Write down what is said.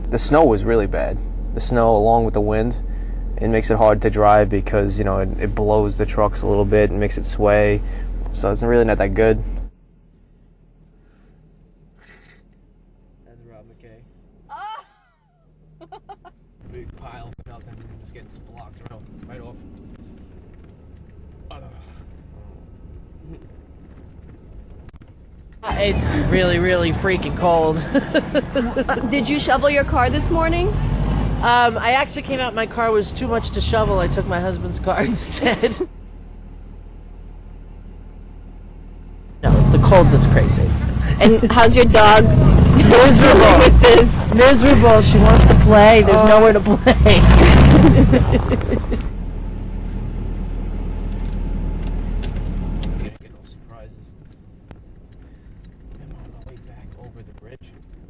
the snow was really bad. The snow, along with the wind, it makes it hard to drive because, you know, it blows the trucks a little bit and makes it sway. So it's really not that good. That's Rob McKay. Oh! Big pile of nothing, just getting blocked right off. It's really, really freaking cold. Did you shovel your car this morning? I actually came out, my car was too much to shovel. I took my husband's car instead. No, it's the cold that's crazy. And how's your dog? Miserable. With this? Miserable. She wants to play. There's nowhere to play. Get no surprises. I'm on my way back over the bridge.